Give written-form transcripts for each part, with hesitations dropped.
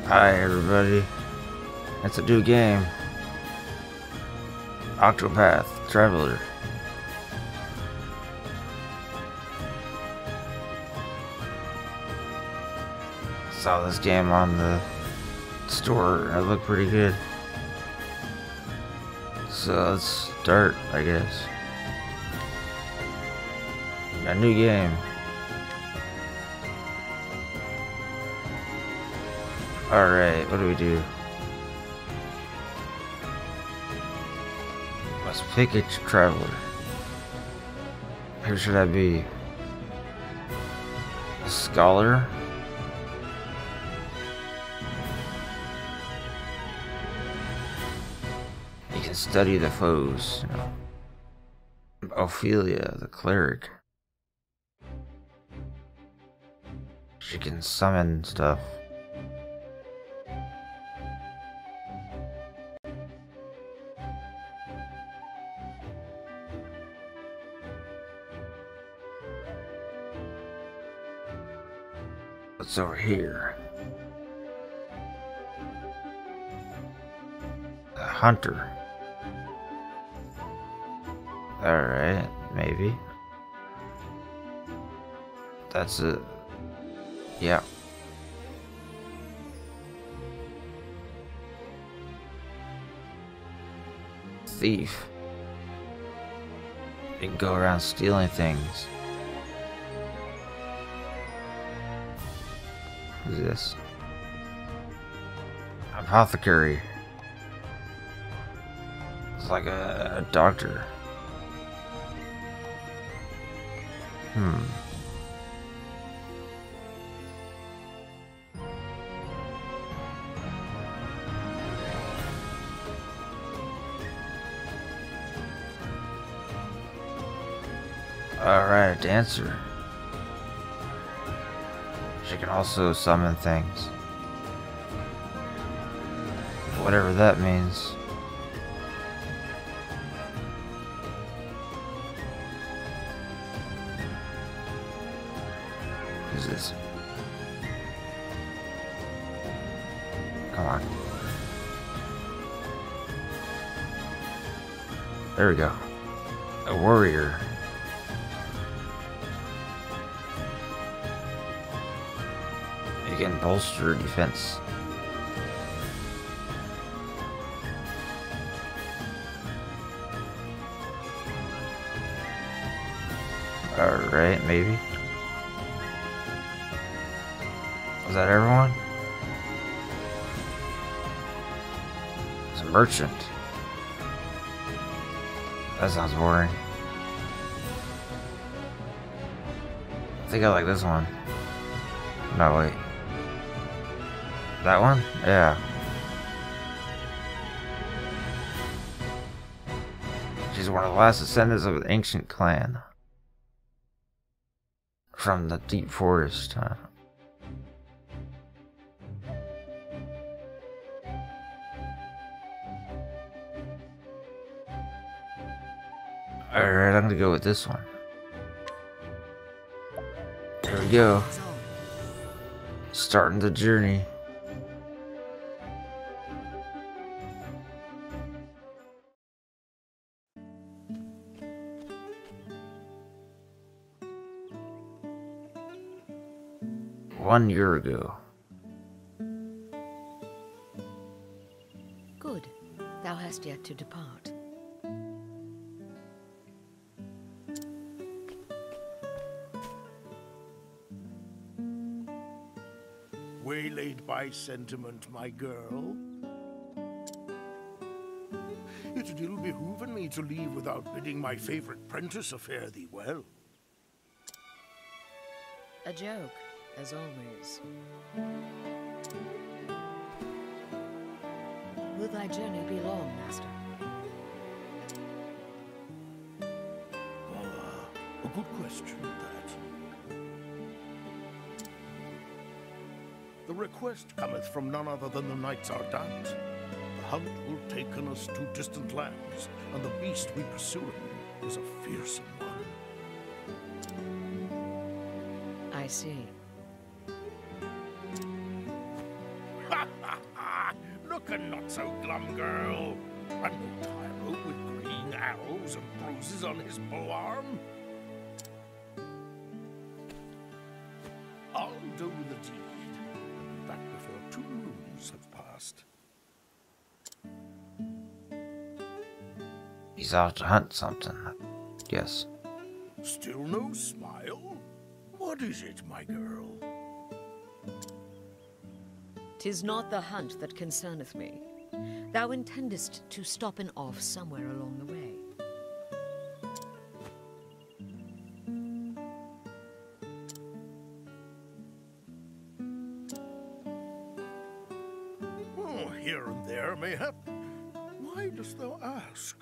Hi everybody, it's a new game, Octopath Traveler. Saw this game on the store and it looked pretty good. So let's start, I guess. A new game. Alright, what do we do? Let's pick a traveler. Who should I be? A scholar? You can study the foes, you know. Ophelia, the cleric. She can summon stuff. What's over here? A hunter. Alright, maybe. That's it. Yeah. Thief. You can go around stealing things. Who's this? Apothecary. It's like a doctor. Alright, a dancer. She can also summon things. Whatever that means. Who's this? Come on. There we go. A warrior. You can bolster defense. Alright, maybe. Was that everyone? It's a merchant. That sounds boring. I think I like this one. No, wait. That one? Yeah. She's one of the last descendants of an ancient clan. From the deep forest, huh? Alright, I'm gonna go with this one. There we go. Starting the journey. One year ago. Good. Thou hast yet to depart. Waylaid by sentiment, my girl. It would ill behoove me to leave without bidding my favorite prentice fare thee well. A joke, as always. Will thy journey be long, master? A good question, that. The request cometh from none other than the Knights Ardent. The hunt will taken us to distant lands, and the beast we pursue is a fearsome one. I see. a not-so-glum girl. I'm no tyro with green arrows and bruises on his bow arm. I'll do the deed, and be back before 2 moons have passed. He's out to hunt something. Yes. Still no smile? What is it, my girl? 'Tis not the hunt that concerneth me. Thou intendest to stop and off somewhere along the way. Oh, here and there, mayhap. Why dost thou ask?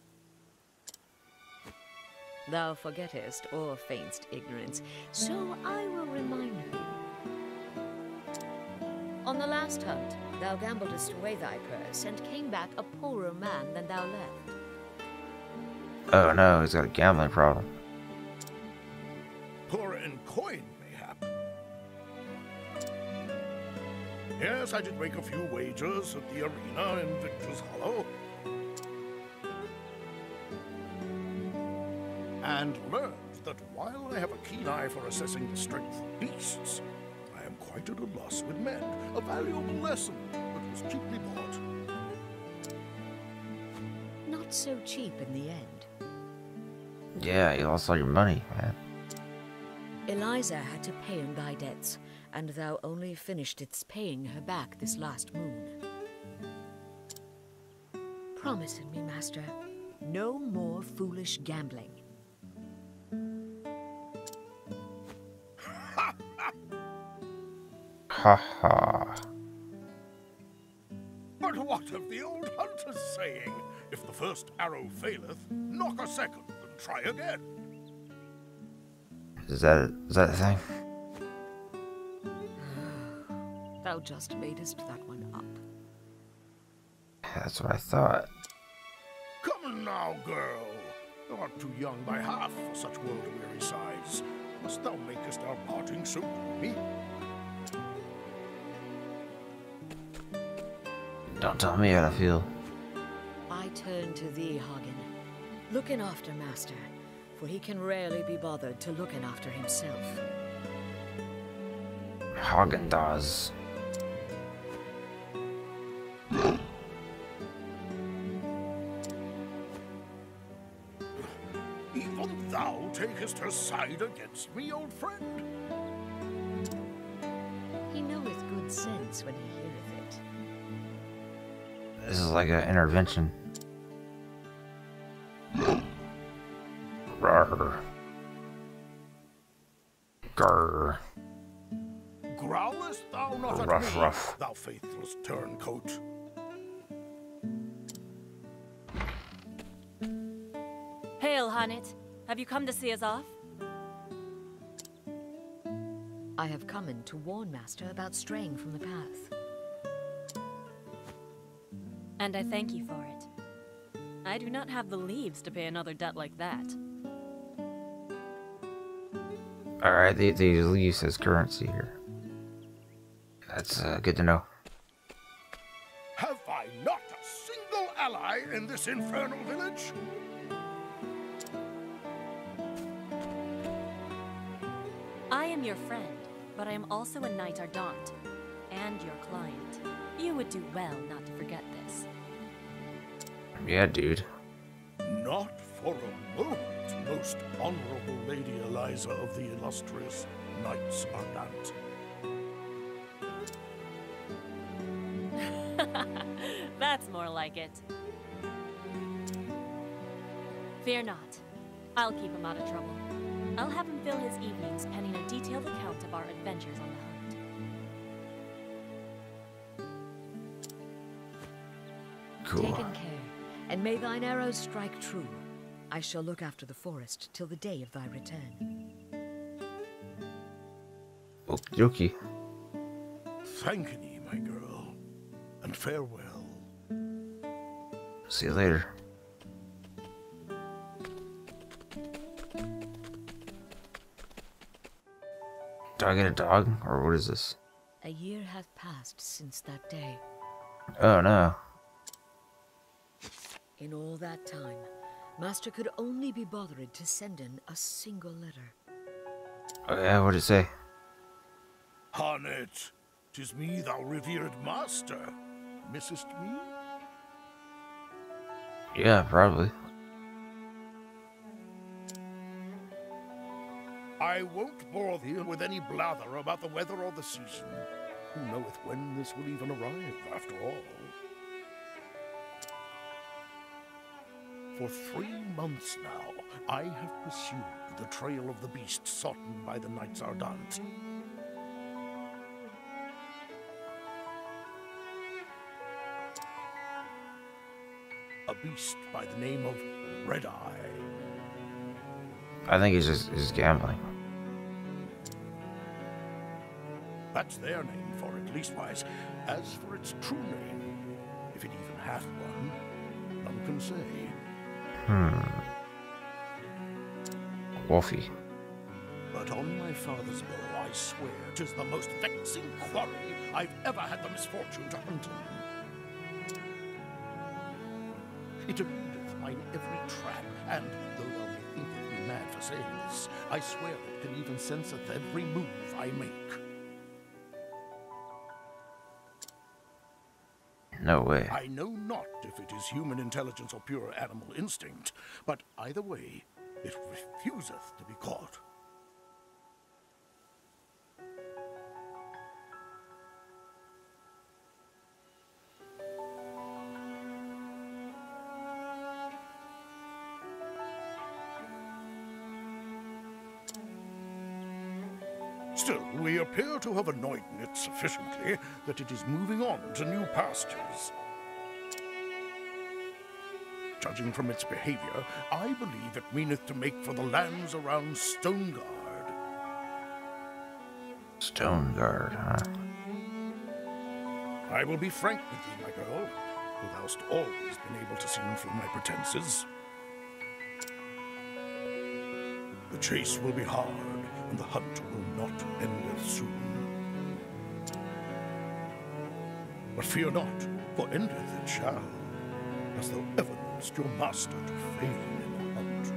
Thou forgettest or feign'st ignorance, so I will remind thee. On the last hunt, thou gambledest away thy purse, and came back a poorer man than thou left. Oh no, he's got a gambling problem. Poor in coin, mayhap. Yes, I did make a few wagers at the arena in Victor's Hollow. And learned that while I have a keen eye for assessing the strength of beasts, I am quite at a loss with men. A valuable lesson that was cheaply bought. Not so cheap in the end. Yeah, you lost all your money, man. Eliza had to pay in thy debts, and thou only finishedst paying her back this last moon. Promise me, master, no more foolish gambling. Ha ha. But what of the old hunter's saying? If the first arrow faileth, knock a second and try again. Is that a thing? Thou just madest that one up. That's what I thought. Come now, girl. Thou art too young by half for such world-weary sighs. Must thou makest our parting so gloomy? Don't tell me how to feel. I turn to thee, Hagen. Looking after master, for he can rarely be bothered to looking after himself. Hagen does. Even thou takest her side against me, old friend? He knoweth good sense when he heareth it. This is like an intervention. Rawr. Grr. Growlest thou not at Ruff, me, ruff. thou faithless turncoat? Hail, Hanit. Have you come to see us off? I have come in to warn master about straying from the path. And I thank you for it. I do not have the leaves to pay another debt like that. Alright, they use as currency here. That's good to know. Have I not a single ally in this infernal village? I am your friend, but I am also a Knight Ardent, and your client. You would do well not to forget this. Yeah, dude. Not for a moment, most honorable Lady Eliza of the illustrious Knights Ardent. That's more like it. Fear not. I'll keep him out of trouble. I'll have him fill his evenings penning a detailed account of our adventures on the hunt. Cool. Taken care, and may thine arrows strike true. I shall look after the forest till the day of thy return. Okie dokie. Thank thee, my girl, and farewell. See you later. Do I get a dog, or what is this? A year hath passed since that day. Oh no. In all that time, Master could only be bothered to send in a single letter. Oh yeah, what'd it say? Harnet, 'tis me, thou revered master. Missest me? Yeah, probably. I won't bore thee with any blather about the weather or the season. Who knoweth when this will even arrive, after all? For 3 months now, I have pursued the trail of the beast sought by the Knights Ardent. A beast by the name of Red Eye. I think he's gambling. That's their name for it, leastwise. As for its true name, if it even hath one, none can say. Wolfie. But on my father's bow, I swear 'tis the most vexing quarry I've ever had the misfortune to hunt in. It eludeth mine every trap, and though thou may think me mad for saying this, I swear it can even senseth every move I make. No way. I know not if it is human intelligence or pure animal instinct, but either way, it refuseth to be caught. Still, we appear to have annoyed it sufficiently that it is moving on to new pastures. Judging from its behavior, I believe it meaneth to make for the lands around Stoneguard. Stoneguard, huh? I will be frank with thee, my girl, who thou'st always been able to see through my pretenses. The chase will be hard, and the hunt will not endeth soon. But fear not, for endeth it shall, as thou ever knowest your master to fail in the hunt.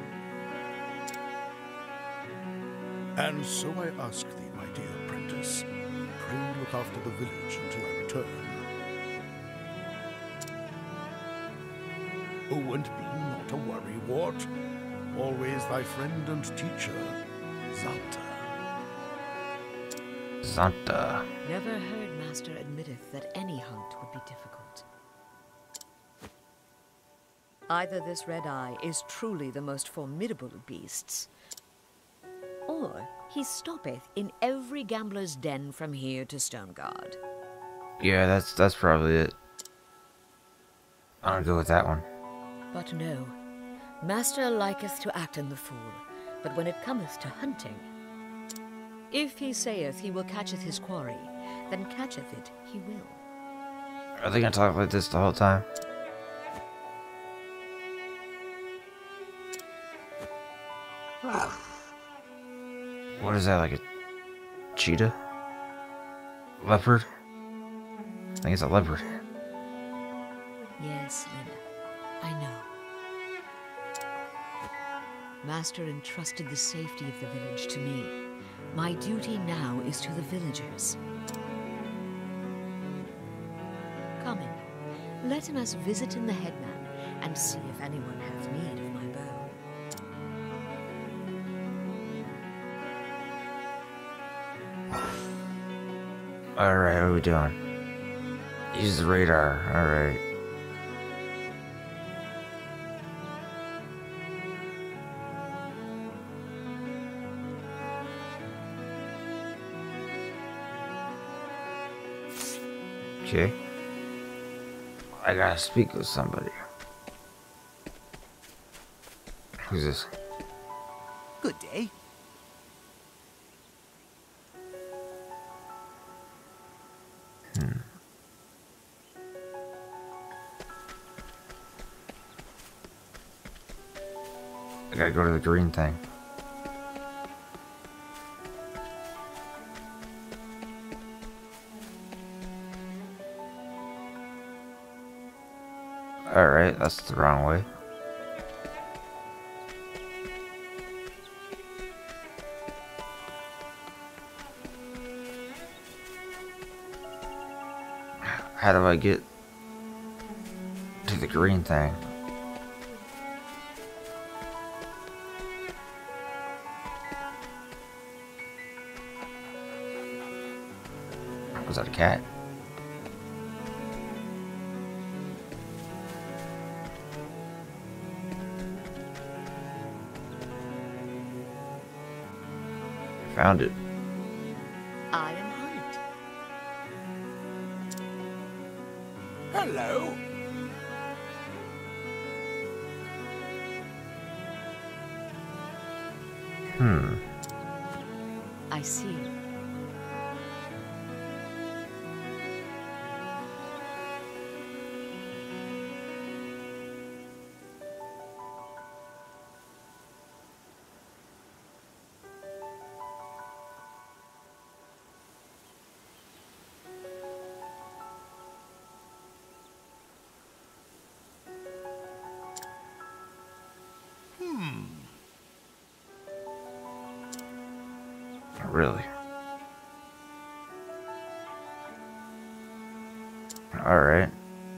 And so I ask thee, my dear apprentice, pray look after the village until I return. Oh, and be not a worrywart. Always thy friend and teacher, Xanta. Xanta. Never heard Master admitteth that any hunt would be difficult. Either this Red Eye is truly the most formidable of beasts, or he stoppeth in every gambler's den from here to Stoneguard. Yeah, that's probably it. I'll go with that one. But no, Master liketh to act in the fool, but when it cometh to hunting, if he saith he will catcheth his quarry, then catcheth it he will. Are they gonna talk like this the whole time? What is that, like a cheetah? Leopard? I think it's a leopard. Yes, Linda, I know. Master entrusted the safety of the village to me. My duty now is to the villagers. Come in, let us visit in the headman and see if anyone hath need of my bow. Alright, what are we doing? Use the radar, alright. Okay. I gotta speak with somebody. Who's this? Good day. I gotta go to the green thing. Alright, that's the wrong way. How do I get to the green thing? Was that a cat? Found it. I am Hunt. Hello. I see. Really? Alright.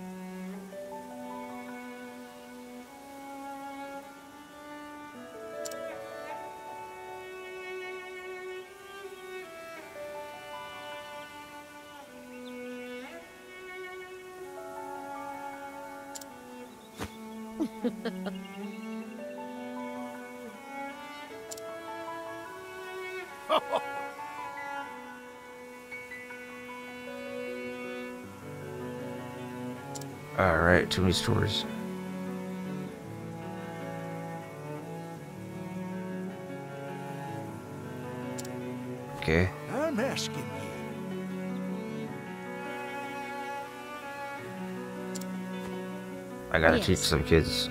Alright, too many stores. Okay. I'm asking you. I gotta Yes. teach some kids.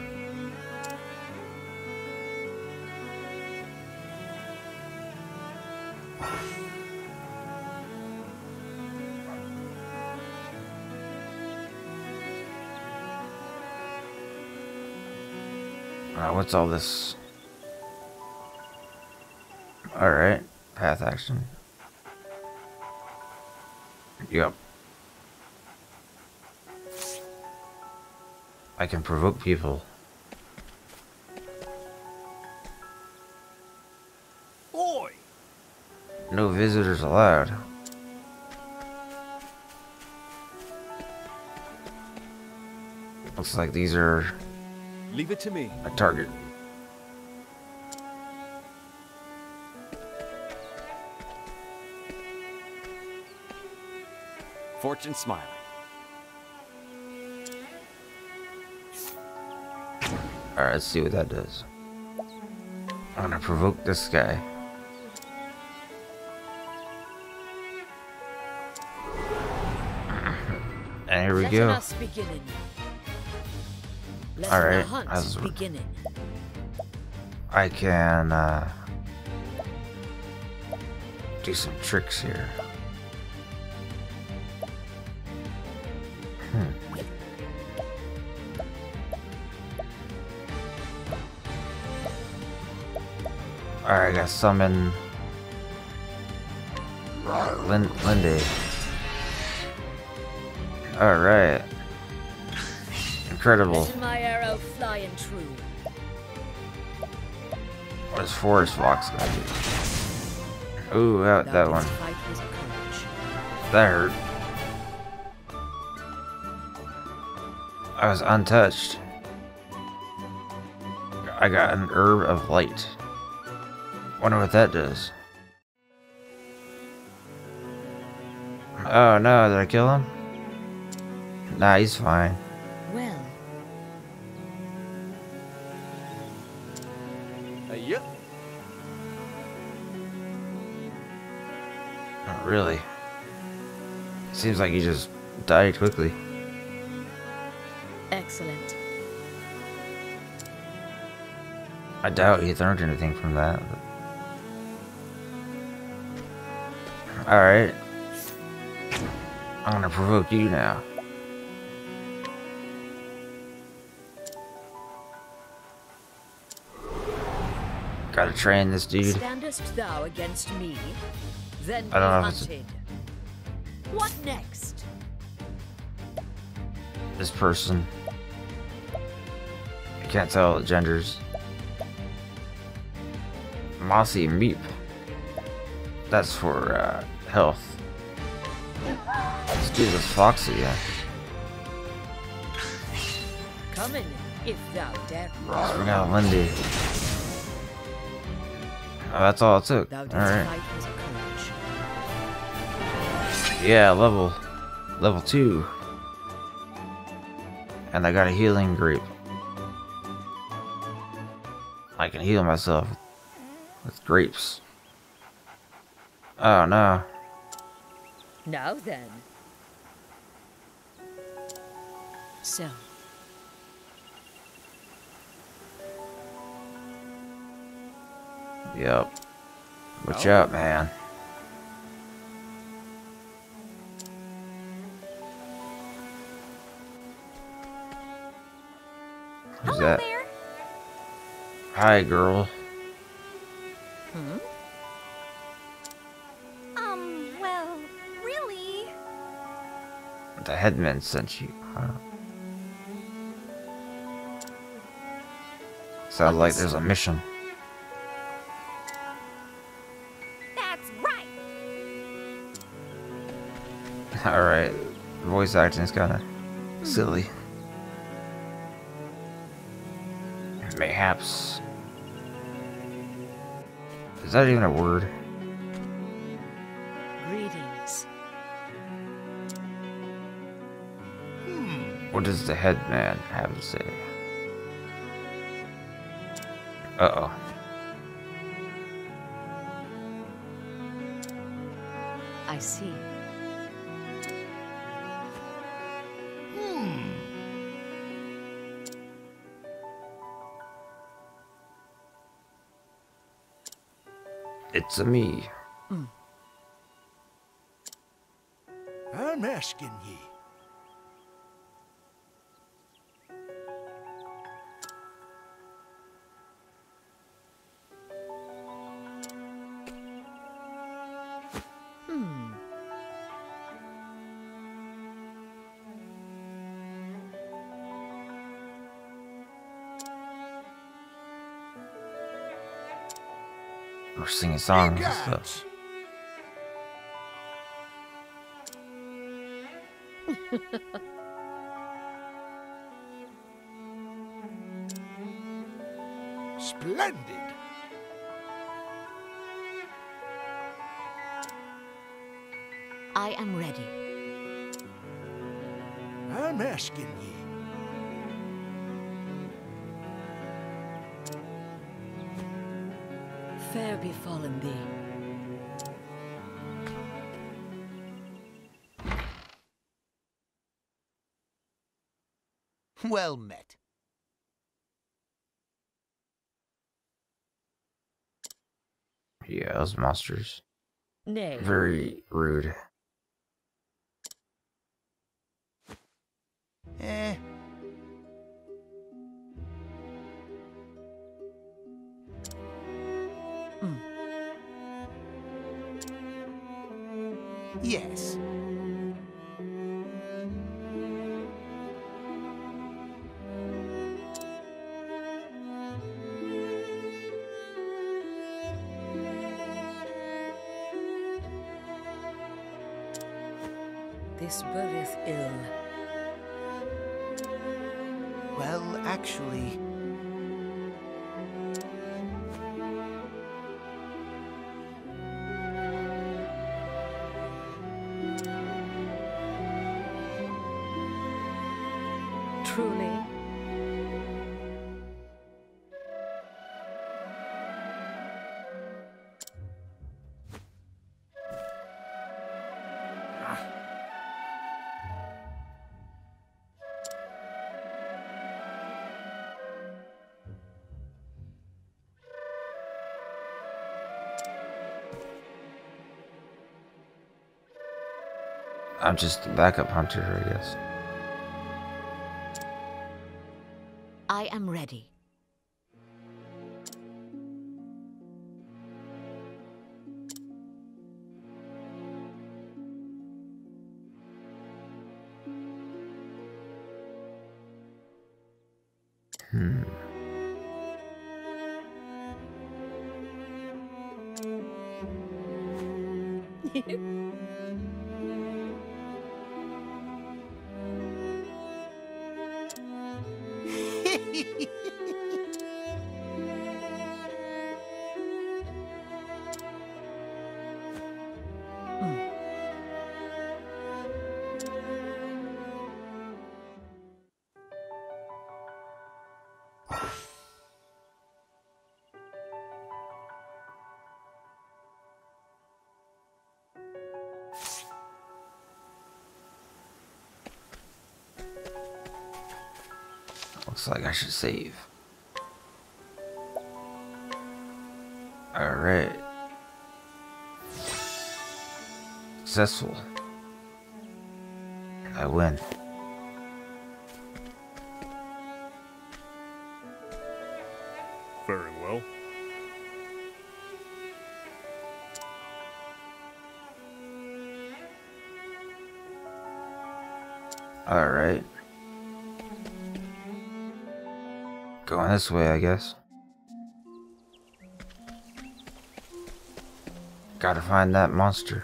What's all this? Alright, path action. Yep. I can provoke people. Boy. No visitors allowed. Looks like these are Leave it to me. a target. Fortune smiling. Alright, let's see what that does. I'm gonna provoke this guy. And here we Let go. us beginning. Let Alright, the hunt that's- beginning. I can do some tricks here. Alright, I gotta summon Lindy. Alright. Incredible. Let my arrow flying true. What is Forest Fox gonna do? Ooh, that one. Fight with courage. That hurt. I was untouched. I got an herb of light. Wonder what that does. Oh no, did I kill him? Nah, he's fine. Well, Yep. Not really. Seems like he just died quickly. excellent. I doubt he learned anything from that. Alright. I'm gonna provoke you now. Gotta train this dude. Standest thou against me? Then be I don't know if it's hunted. What next? this person. I can't tell the genders. Mossy Meep. That's for health. Let's do this Foxy, yeah. Come in, if thou dare. Let's bring out Lindy. Oh, that's all it took. Thou didst Alright. fight with courage. Yeah, level 2. And I got a healing grape. I can heal myself with grapes. Oh no. Now then. So, Yep. What's up, man? Who's Hello that? there. Hi, girl. Well, really? The headman sent you. Huh? Sounds like there's a mission. That's right. Alright. Voice acting is kinda silly. Mayhaps. Is that even a word? greetings. What does the headman have to say? Uh-oh. I see. It's a me. I'm asking ye. We're singing songs and stuff. Splendid. I am ready. I'm asking ye. Fair befallen thee. Well met. Yeah, those monsters. Nay, Very rude. Eh. Yes. this bodeth ill. Well, actually, Truly? I'm just a backup hunter, I guess. I am ready. Looks like I should save. Alright. Successful. I win. Very well. Alright. Going this way, I guess. Gotta find that monster.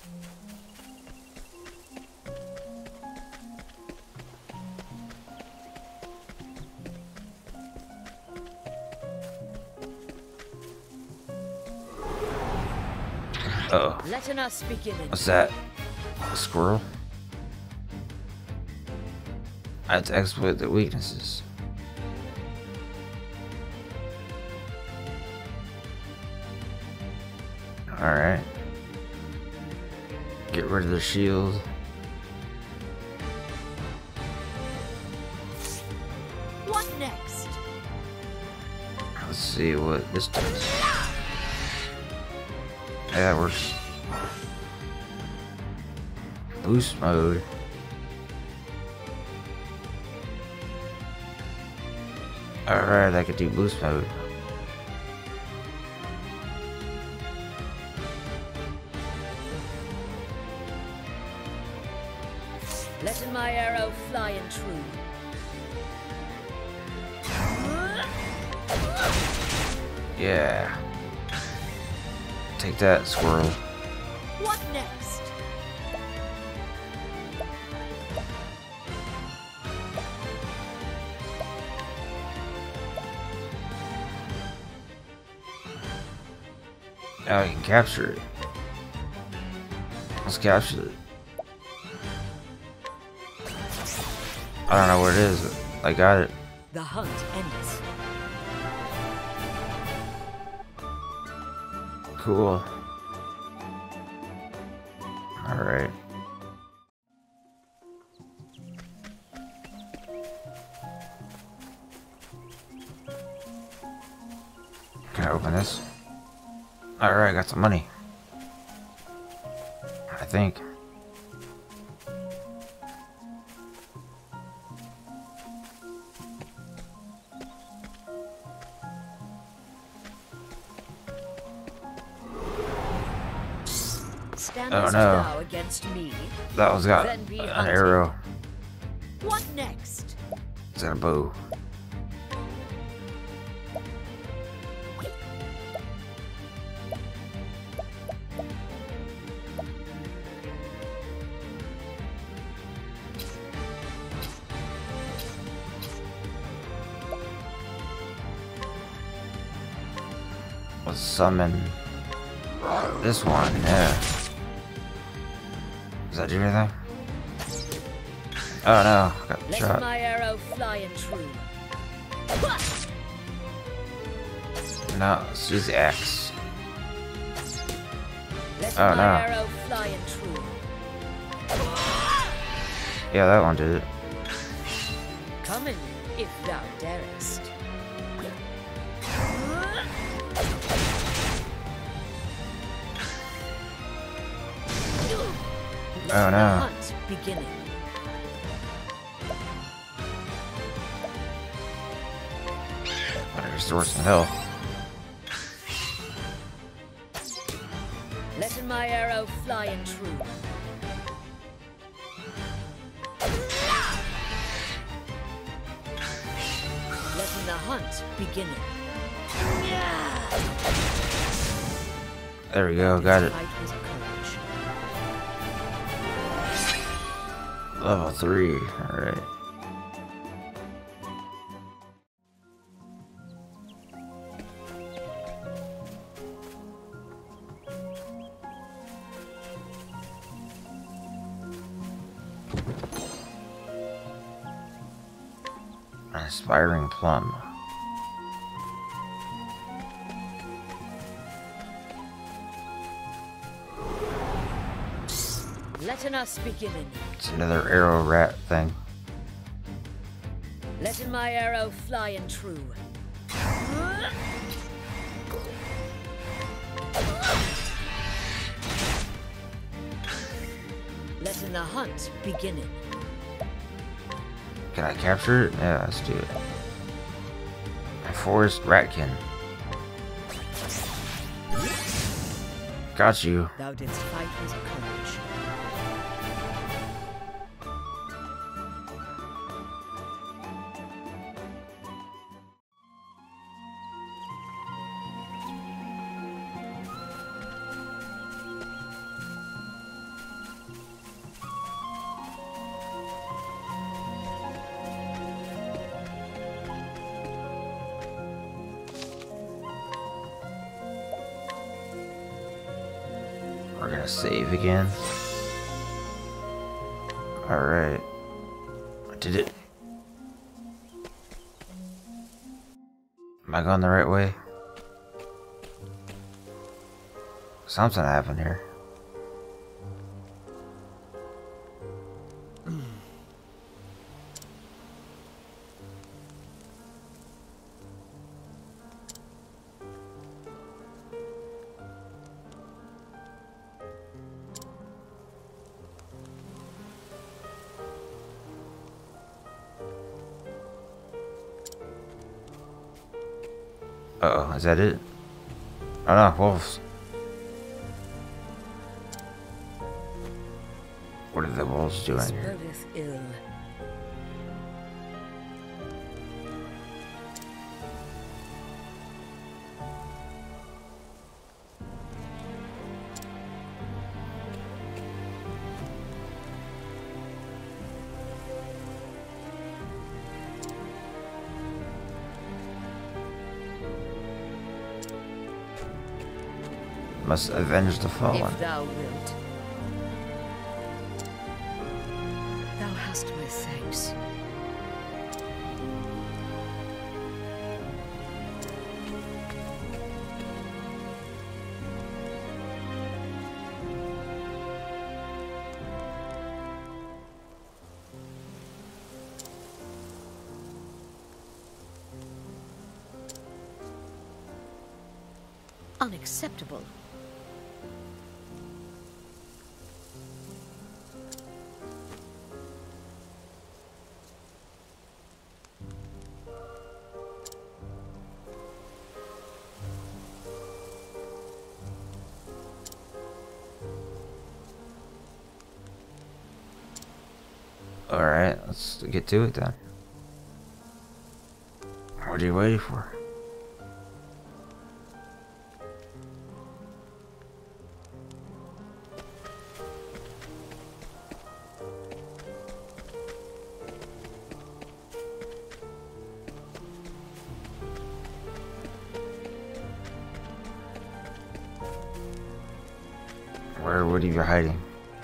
Uh-oh. Letting us begin. What's that? A squirrel? I have to exploit their weaknesses. Alright. Get rid of the shield. What next? Let's see what this does. Yeah, that works. Boost mode. Alright, I could do boost mode. Letting my arrow fly and true. Yeah. Take that, squirrel. What next? Now you can capture it. Let's capture it. I don't know where it is, but I got it. The hunt ends. Cool. Alright. Can I open this? Alright, I got some money. I think. Stand Oh, as no. thou against me. That one's got Then be an hunted. arrow. What next? Is that a bow? Let's summon this one, yeah. Does that do anything? Oh no, I got Let shot. my arrow fly and true. No, let's use the axe. Let Oh, my no. arrow fly and true. Yeah, that one did it. Come in, if thou darest. Oh, The no. hunt beginning. Gotta restore some health. Letting my arrow fly and true. Letting the hunt beginning. There we go, got it. Fight his courage. Level 3, alright. Aspiring plum. Letting us beginning. It's another arrow rat thing. Letting my arrow flying true. Letting the hunt beginning. Can I capture it? Yeah, let's do it. A forest ratkin. Got you. Thou didst fight his courage. We're gonna save again. Alright. I did it. Am I going the right way? Something happened here. Uh-oh, is that it? Oh no, wolves. What are the wolves doing here? Spiriteth ill. Must avenge the fallen. If thou wilt. Thou hast my thanks. Unacceptable. Alright, let's get to it then. What are you waiting for? Where would you be hiding?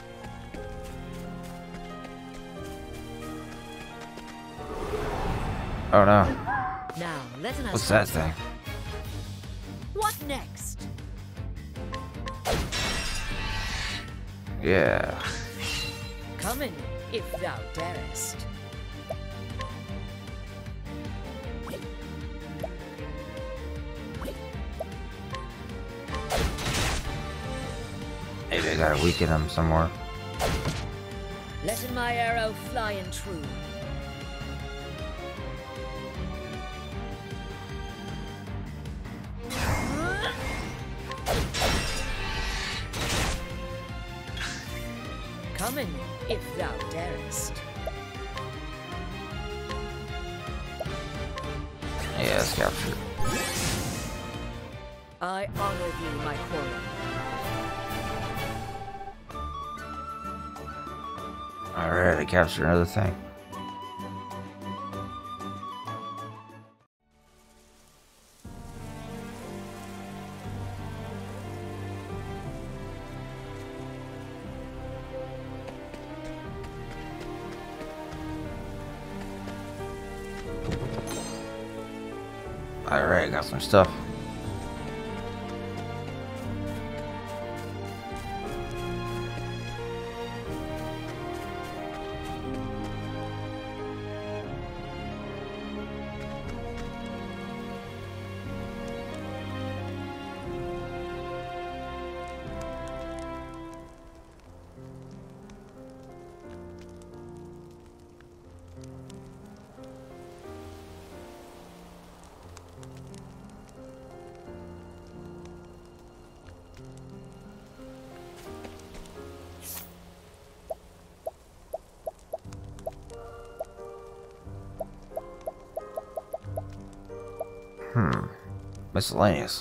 Oh no. Now, let us. What's that thing? What next? Yeah. Come in, if thou darest. Maybe I gotta weaken him some more. Letting my arrow flying true. Come in, if thou darest. let's capture it. I honor thee, my quarry. Alright, I captured another thing. Alright, got some stuff. Miscellaneous.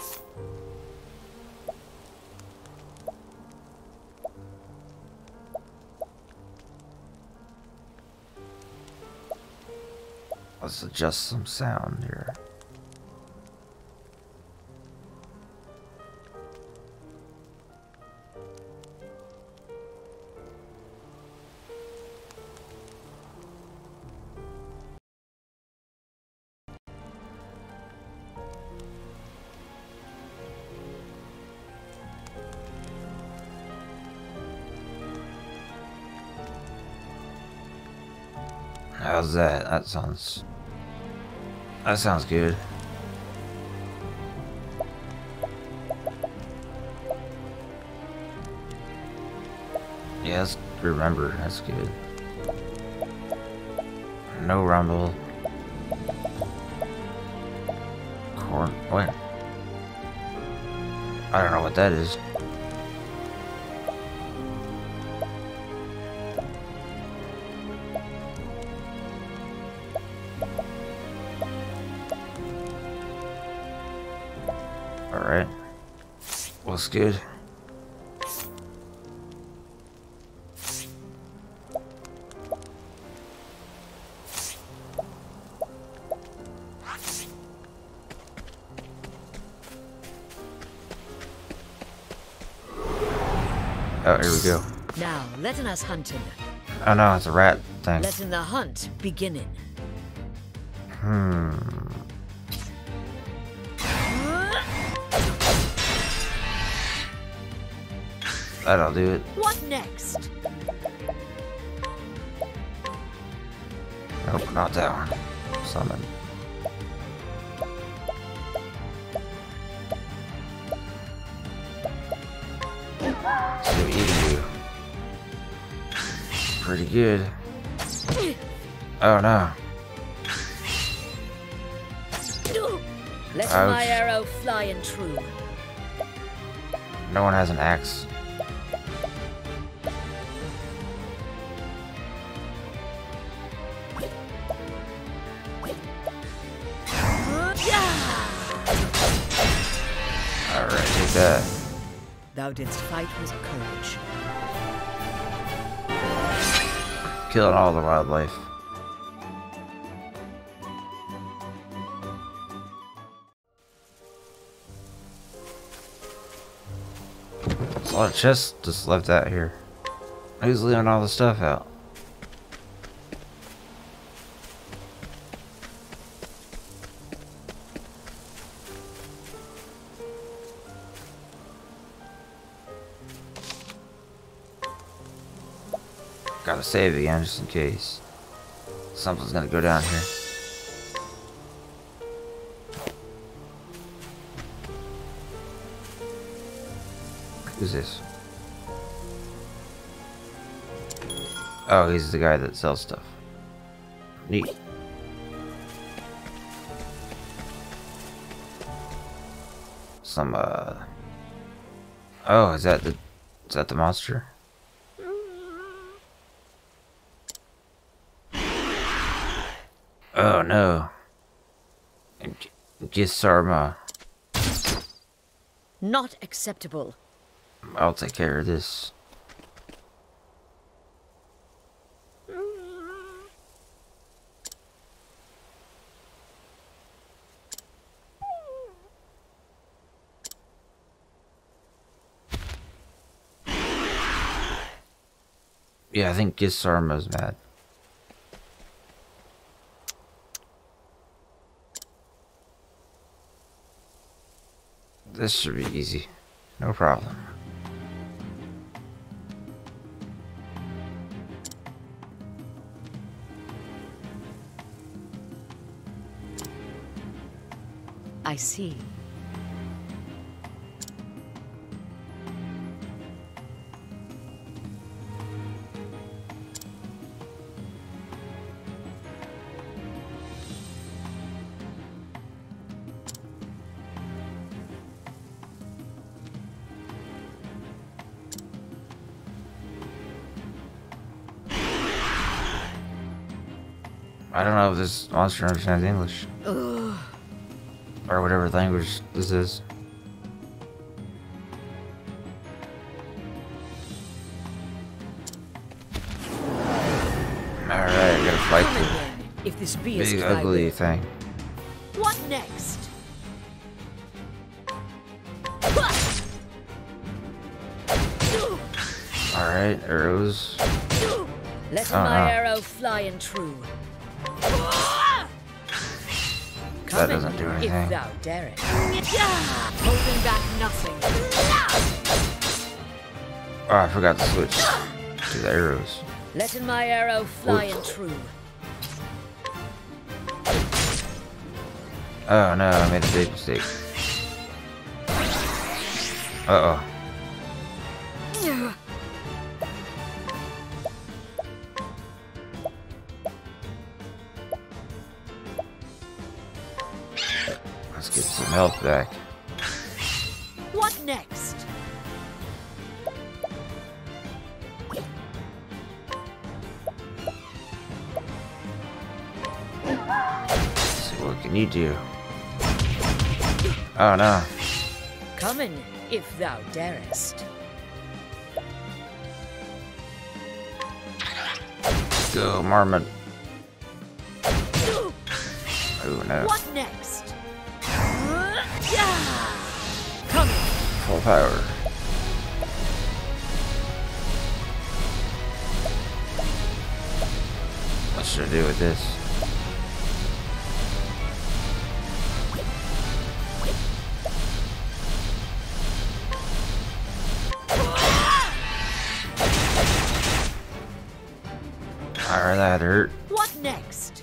Let's adjust some sound here. How's that? That sounds good. Yeah, let's remember. That's good. No rumble. Corn. What? I don't know what that is. Alright. Looks good. Oh, here we go. Now, letting us hunting. Oh no, it's a rat thing. Letting the hunt beginning. That'll do it. What next? Nope, not that one. Summon. See what you can do. Pretty good. Oh no. Let Ouch. my arrow fly and true. No one has an axe. Alright, take that. Thou didst fight with courage. Killing all the wildlife. There's a lot of chests just left out here. Who's leaving all the stuff out? Gotta save again just in case. Something's gonna go down here. Who's this? Oh, he's the guy that sells stuff. Neat. Some oh, is that the monster? Oh no. Gisarma. Not acceptable. I'll take care of this. Yeah, I think Gisarma's mad. This should be easy. No problem. I see. I don't know if this monster understands English. Ugh. Or whatever language this is. Alright, I gotta fight Come the again, if this be as big I ugly will. thing. What next? Alright, arrows. Let Oh, my no. arrow fly and true. That doesn't do anything. If thou darest. Holding back nothing. Oh, I forgot to switch to the arrows. Letting my arrow fly Oops. and true. Oh no, I made a big mistake. Uh-oh. Let's get some health back. What next? Let's see, what can you do? Oh no. Coming, if thou darest. Go, Marmot. Oh no. What next? Coming. Full power. What should I do with this? Alright, that hurt. What next?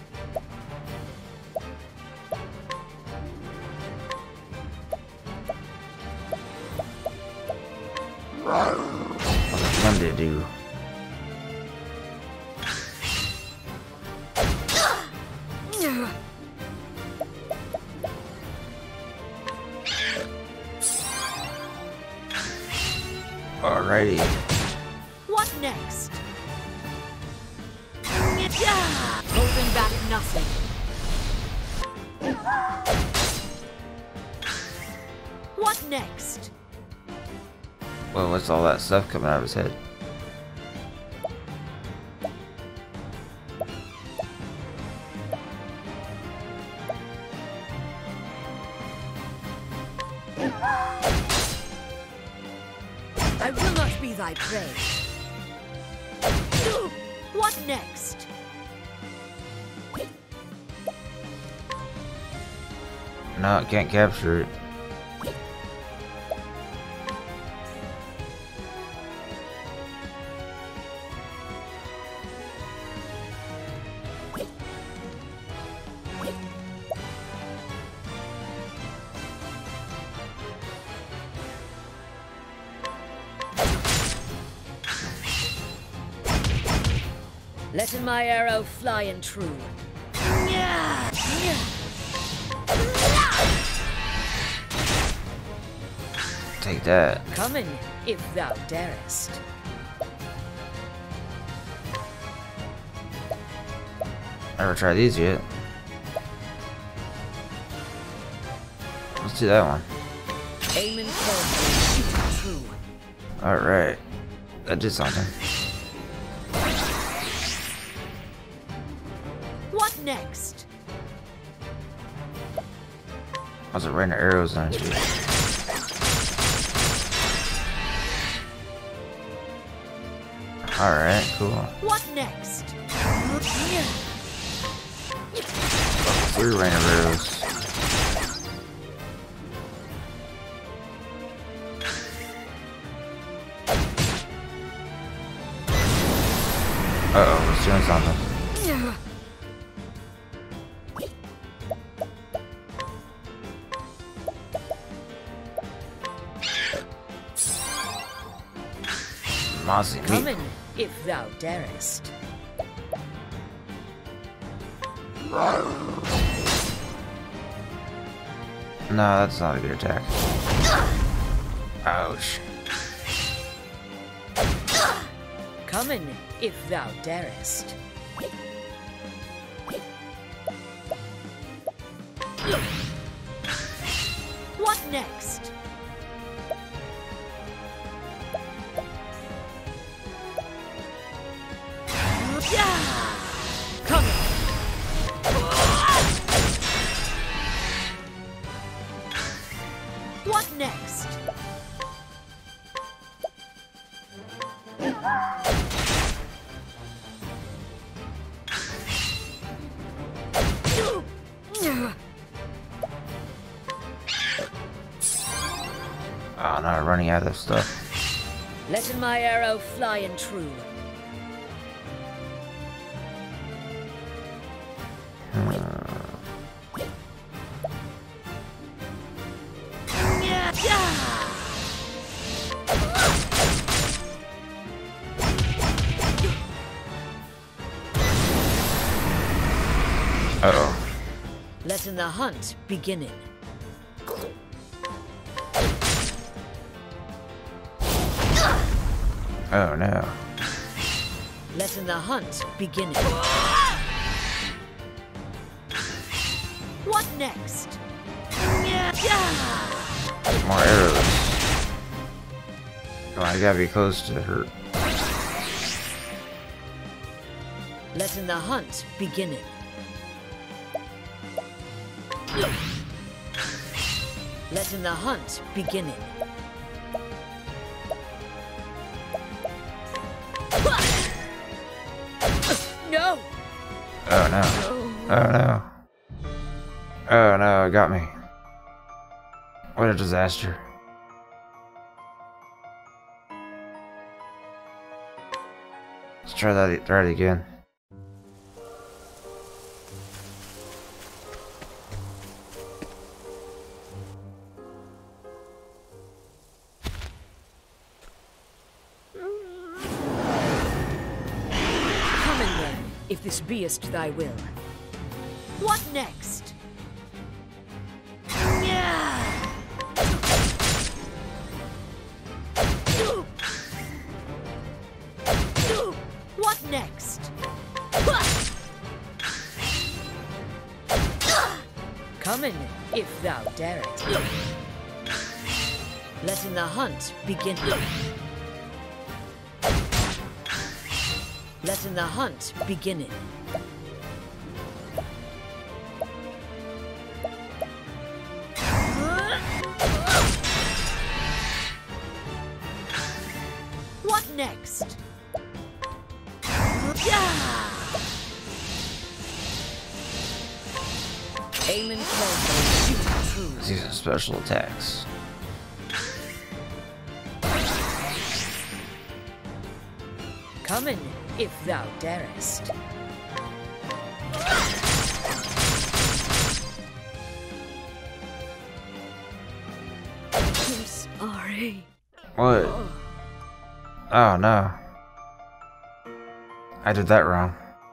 What did it do? Alrighty. What next? Holding back nothing. What next? Well, what's all that stuff coming out of his head? I will not be thy prey. What next? No, can't capture it. Letting my arrow fly and true. Take that. Coming, if thou darest. Never tried these yet. Let's do that one. Aim and carefully, shoot true. Alright. That did something. What next? Was it raining arrows on you? Alright, cool. What next? 3 rain arrows. Uh-oh, it's doing something. Mossy Come meat. in, if thou darest. No, that's not a good attack. Ouch. Come in, if thou darest. What next? Come in. What next? Oh no, running out of stuff. Letting my arrow fly and true. Uh-oh. Letting the hunt beginning. Oh no. Letting the hunt beginning. What next? More arrows. Come on, I gotta be close to her. Letting the hunt beginning. Letting the hunt beginning. No! Oh no. Oh no. Oh no, it got me. What a disaster. Let's try it again. Come in then, if this beest thy will. What next? What next? Come in, if thou darest. Letting the hunt begin. Letting the hunt beginning. What next? Aiming carefully, shoot true. Let's use some special attacks. Come in, if thou darest. I'm sorry. What? Oh no. I did that wrong.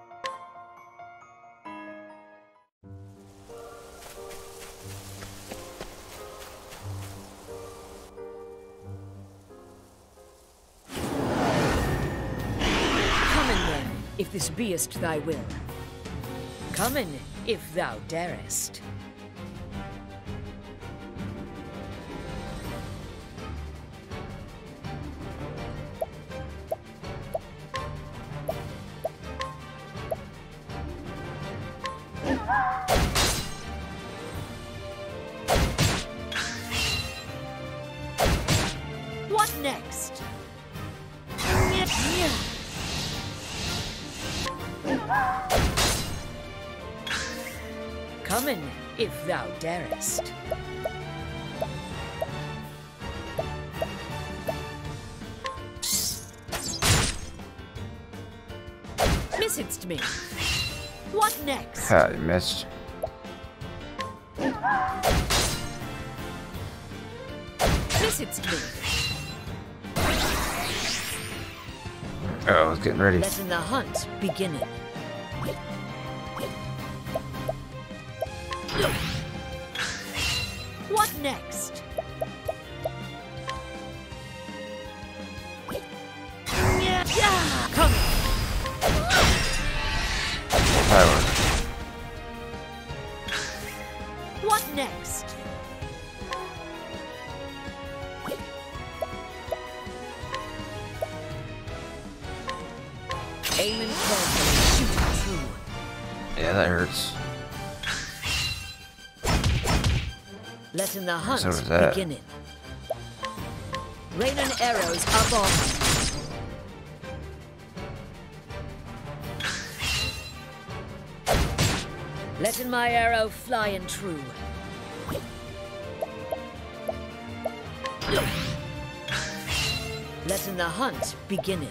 Come in then, if this beest thy will. Come in, if thou darest. What next? Come in, if thou darest. Missest me. What next? Ha, you missed. Missest me. Oh, I was getting ready. Letting the hunt begin. What next? Come. Power. What next? Aiming carefully, shooting true. Yeah, that hurts. Letting the hunt So does that. begin. Raining arrows up on me. Letting my arrow fly and true. Letting the hunt begin.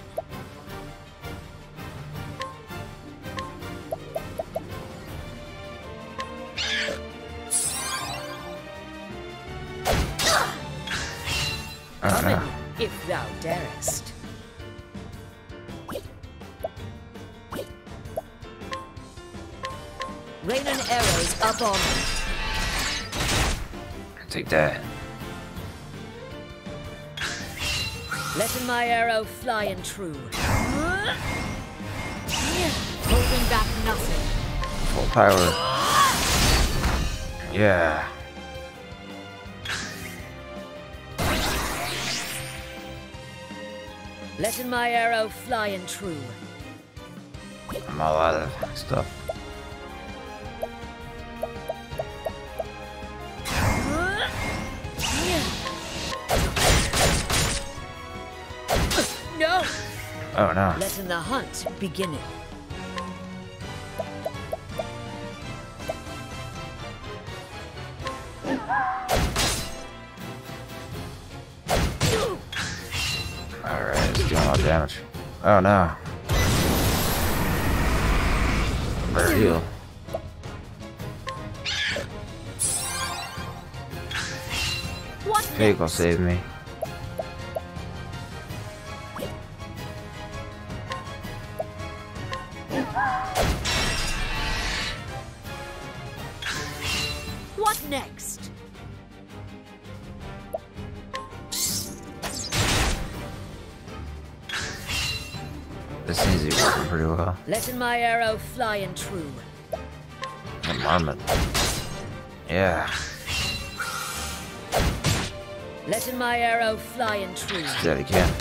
Oh Come no. in, if thou darest. Raining arrows up on me. Take that. Letting my arrow fly and true. Holding back nothing. Full power. Yeah. Letting my arrow fly and true. I'm all out of stuff. No! Oh no. Letting the hunt begin. Alright, it's doing a lot of damage. Oh no. Better heal. What Vehicle next? saved me. What next? This seems to be working pretty well. Letting my arrow fly and true. The marmot. Yeah. Letting my arrow fly and true. Do that again.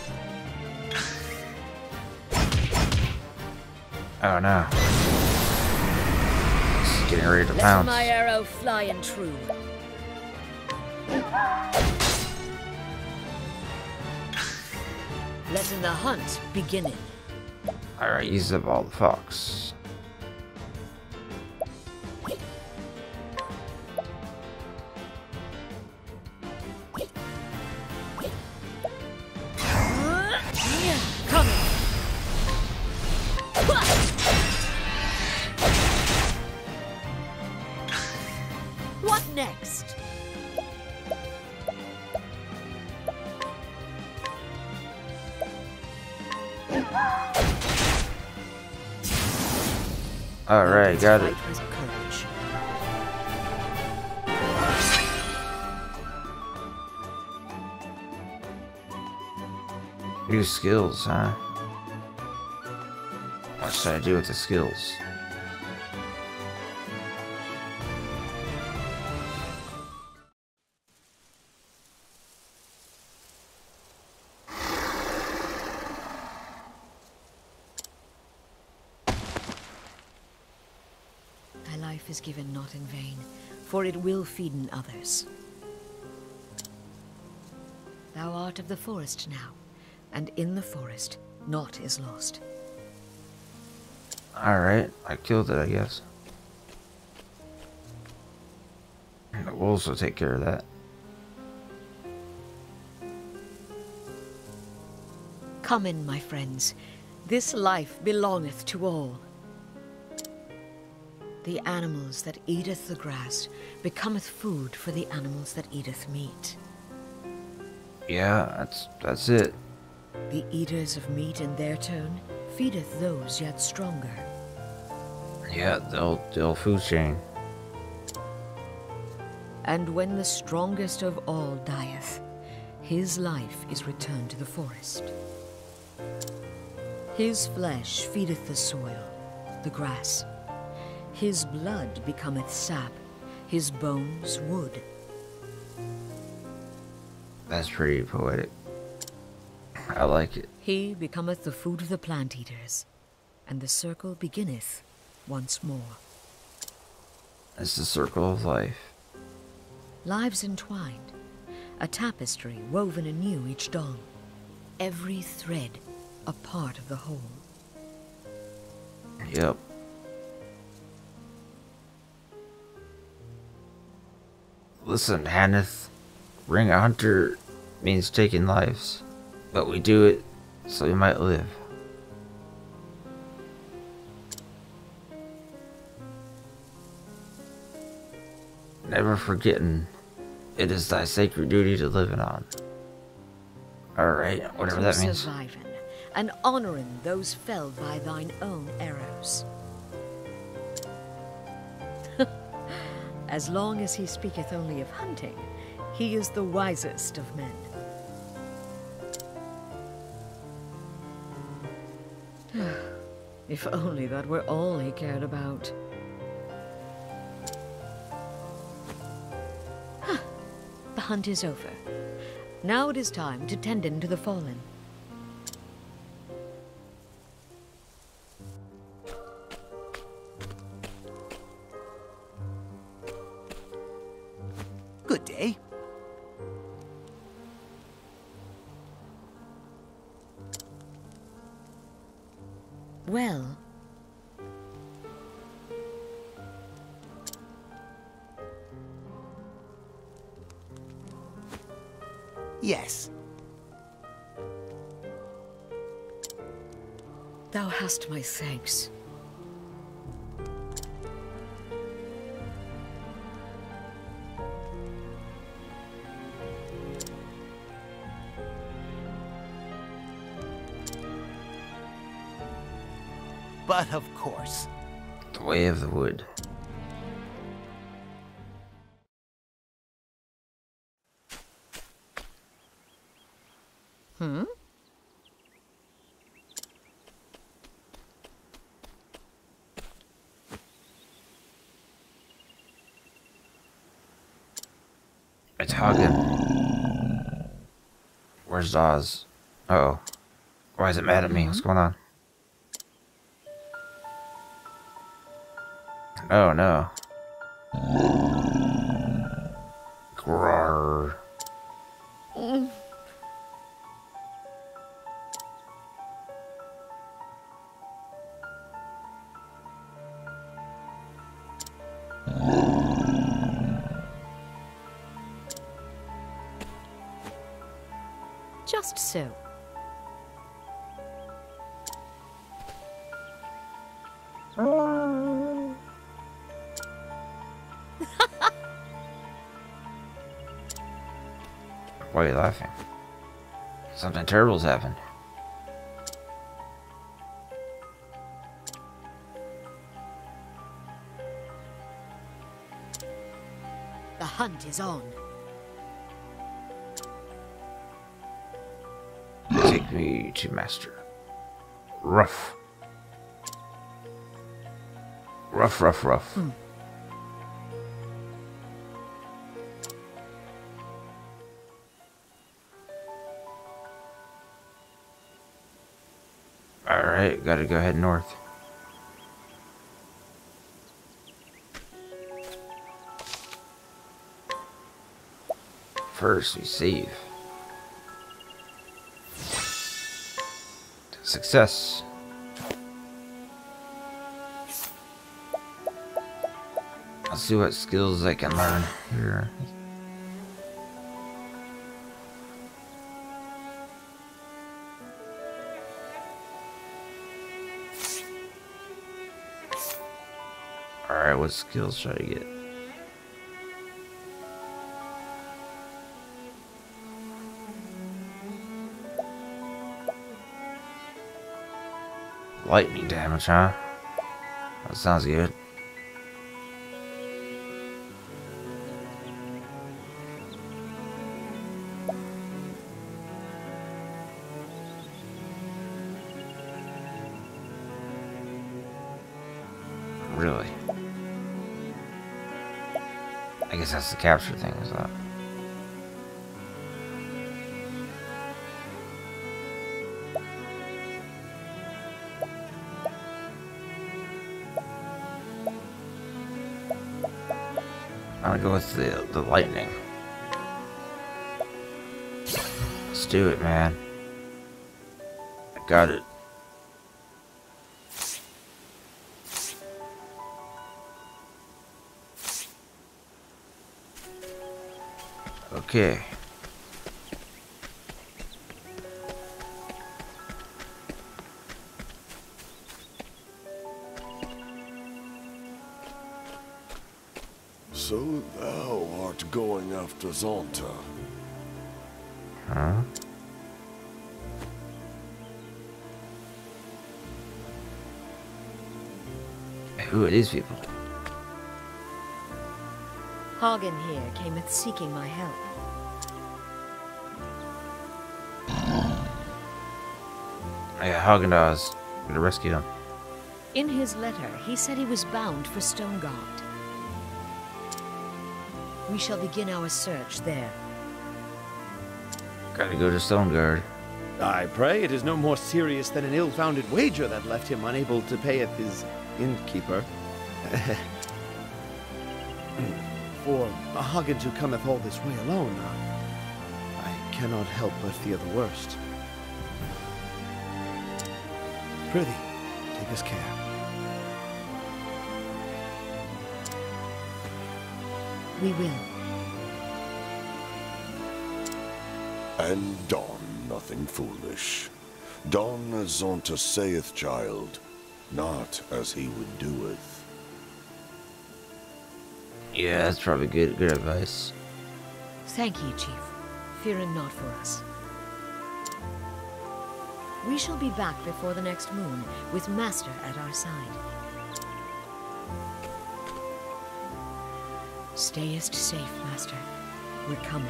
Oh no. This is getting ready to Letting pounce. my arrow fly and true. Letting the hunt begin. Alright, use up all the fox. Coming. What next? Alright, got it. Fight with courage. Use skills, huh? What should I do with the skills? Thy life is given not in vain, for it will feed in others. Thou art of the forest now, and in the forest, naught is lost. Alright, I killed it, I guess. And the wolves will take care of that. Come in, my friends. This life belongeth to all. The animals that eateth the grass becometh food for the animals that eateth meat. Yeah, that's it. The eaters of meat in their turn feedeth those yet stronger. Yeah, the old food chain. And when the strongest of all dieth, his life is returned to the forest. His flesh feedeth the soil, the grass. His blood becometh sap, his bones wood. That's pretty poetic. I like it. He becometh the food of the plant eaters, and the circle beginneth once more. It's the circle of life. Lives entwined, a tapestry woven anew each dawn, every thread a part of the whole. Yep. Listen, Hanneth, Ring a Hunter means taking lives, but we do it so we might live. Never forgetting, it is thy sacred duty to live it on. Alright, whatever that means. Surviving and honoring those felled by thine own arrows. As long as he speaketh only of hunting, he is the wisest of men. If only that were all he cared about. The hunt is over. Now it is time to tend to the fallen. Good day. Well, Yes. thou hast my thanks. But of course. The way of the wood. It's Hagen. Where's Dawes? Uh-oh. Why is it mad at me? What's going on? Oh no. Grrr. Just so. Why are you laughing? Something terrible's happened. The hunt is on. Take me to Master. Rough. Rough, rough, rough. Alright, gotta go head north. First, we save. Success. Let's see what skills I can learn here. Alright, what skills should I get? Lightning damage, huh? That sounds good. Really? I guess that's the capture thing, is that? I'm gonna go with the lightning. Let's do it, man. I got it. Okay. So thou art going after Zonta. Huh? Who are these people? Hagen here cameth seeking my help. Yeah, Haagen-Dazs. I'm gonna rescue him. In his letter, he said he was bound for Stonegard. We shall begin our search there. Gotta go to Stonegard. I pray it is no more serious than an ill-founded wager that left him unable to pay his innkeeper. For Hagen to cometh all this way alone, I cannot help but fear the worst. Prithee, take us care. We will. And don nothing foolish. Don as Zonta saith, child, not as he would doeth. Yeah, that's probably good advice. Thank ye, Chief. Fear not for us. We shall be back before the next moon, with Master at our side. Stayest safe, Master. We're coming.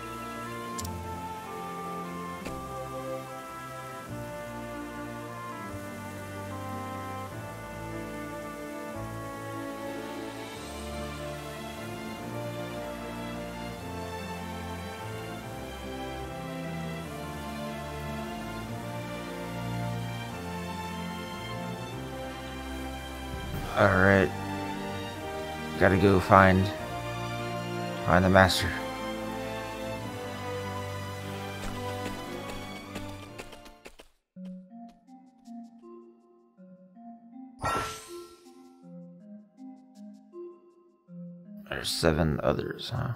Alright. Gotta go find the master. There's 7 others, huh?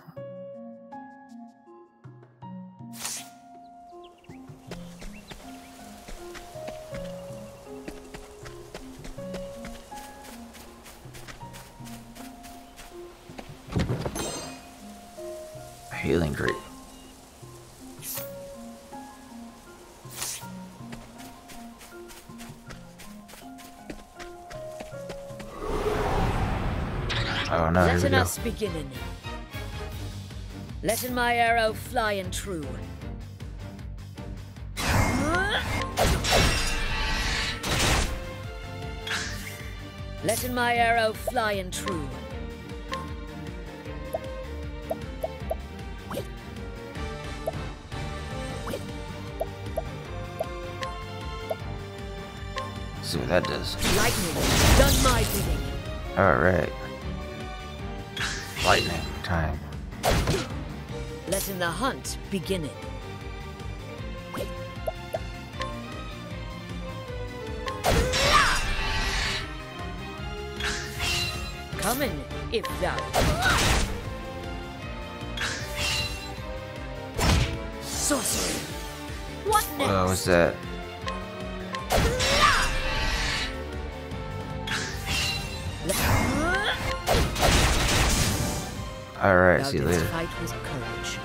Healing tree. Oh no, here we Letting go. us beginning. Letting my arrow fly and true. Letting my arrow fly and true. See what that does. Lightning, done my bidding. Alright. Lightning time. Letting the hunt beginning. Come in, if thou... Sorcery! What next? What was that? Alright, see you later. Fight with courage.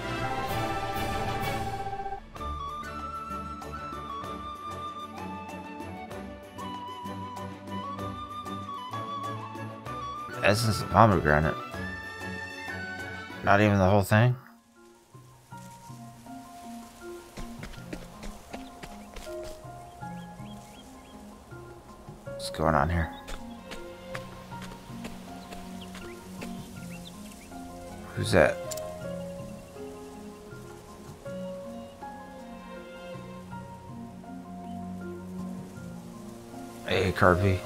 Essence of pomegranate. Not even the whole thing? What's going on here? Who's that? Hey, Carpy.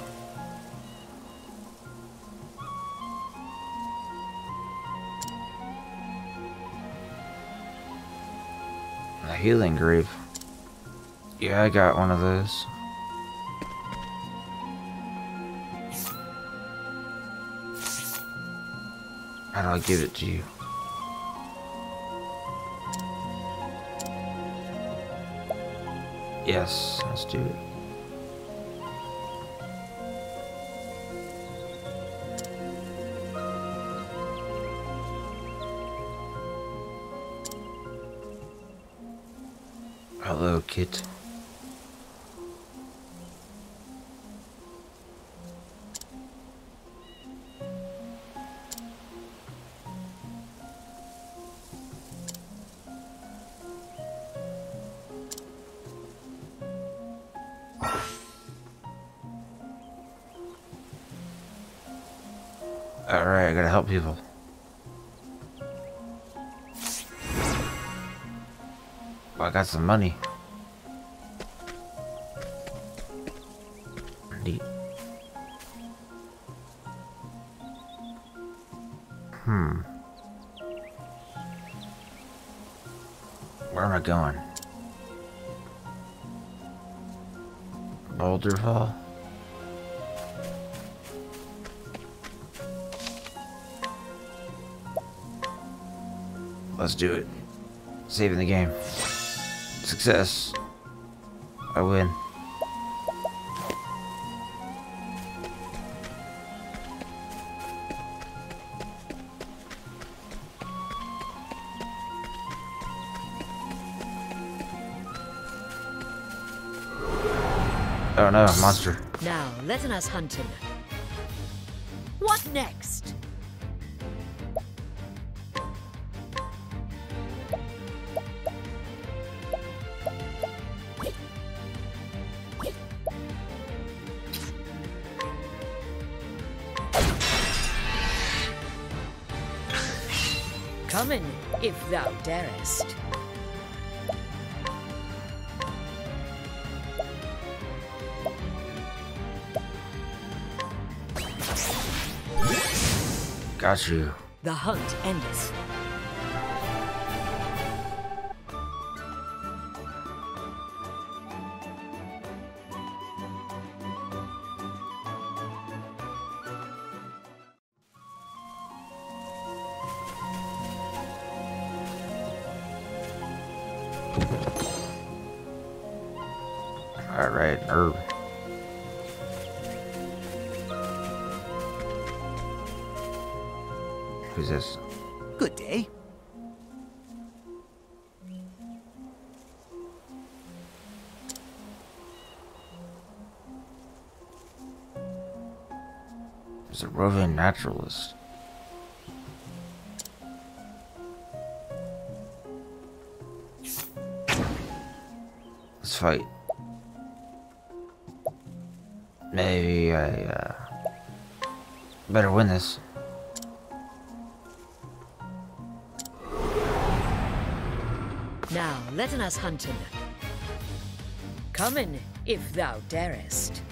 A healing greave. Yeah, I got one of those. How do I give it to you? Yes, let's do it. Hello, Kit. Alright, I gotta help people. Oh, I got some money. Neat. Where am I going? Boulder Fall? Let's do it. Saving the game. Success. I win. Oh no, monster. Now, let us hunt him. What next? Come in, if thou darest. Got you. The hunt endeth. Alright, herb. Who's this? Good day. There's a roving naturalist. Let's fight. Maybe I better win this. Now, let us hunt him. Come in, if thou darest.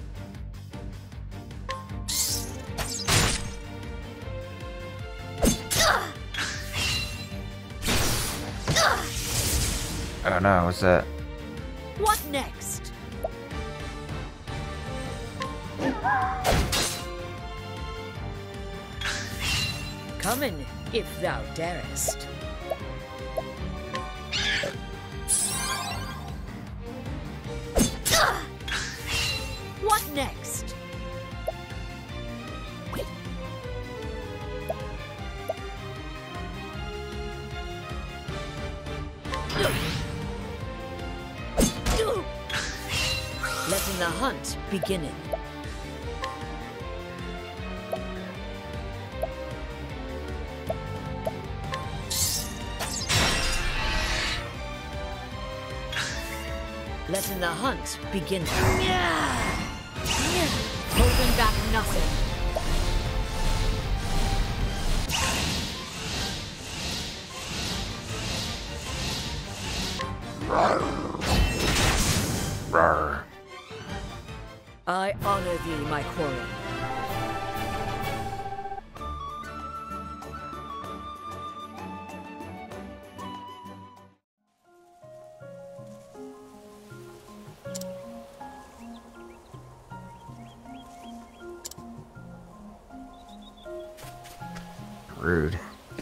Oh no, what's that? What next? Come in, if thou darest. What next? Letting the hunt beginning. Letting the hunt begin. Holding back nothing. Rawr. I honor thee, my quarry. Rude.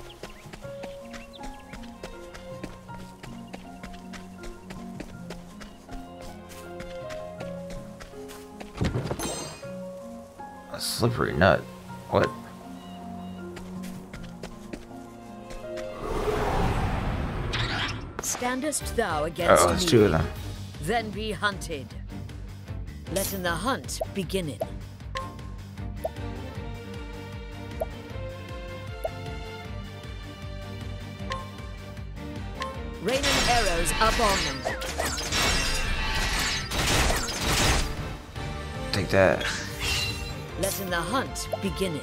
A slippery nut. What? Standest thou against Oh, me? there's two of them. Then be hunted. Letting the hunt beginning. Raining arrows up on them. Take that. Letting the hunt beginning.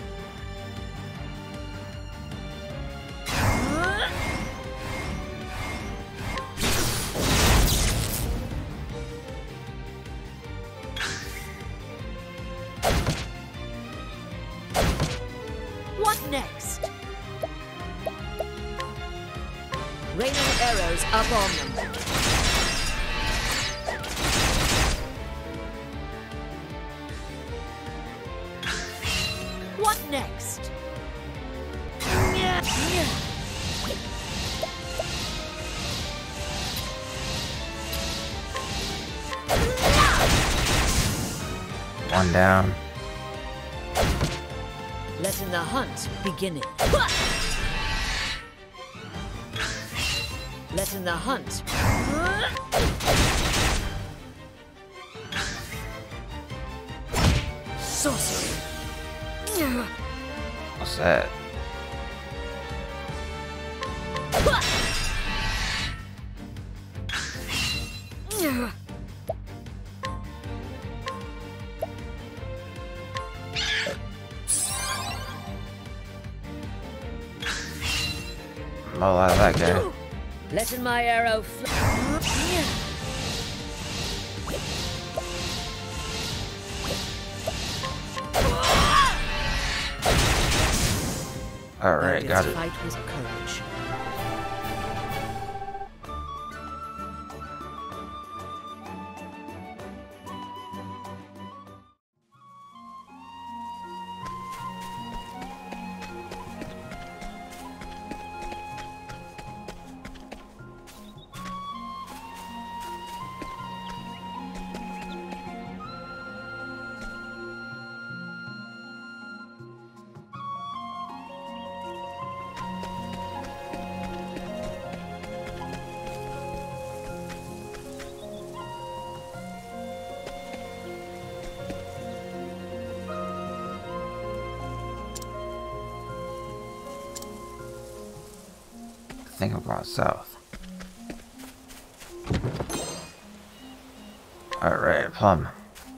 What next? Raining arrows up on them. What next? One down. Letting the hunt beginning. Letting the hunt. Sorcery. What's that? Mull out of that guy. Letting my arrow fly. Alright, got it. Fight with courage. I think I'm going south. Alright, plum.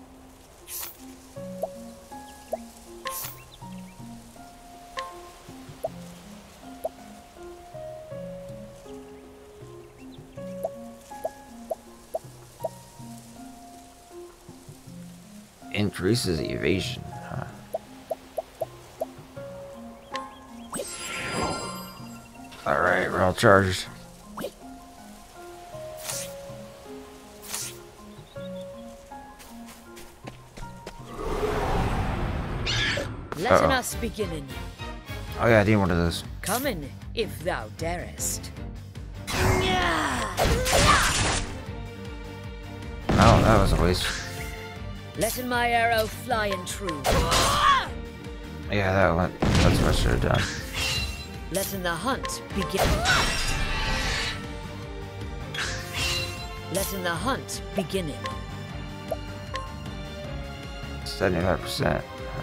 Increases evasion, huh? Alright, we're all charged. Letting us beginning. Oh yeah, I need one of those. Come in, if thou darest. Oh, that was a waste. Let in my arrow fly and true. Yeah, that one. That's what I should have done. Let in the hunt begin. Let in the hunt beginning. 75%.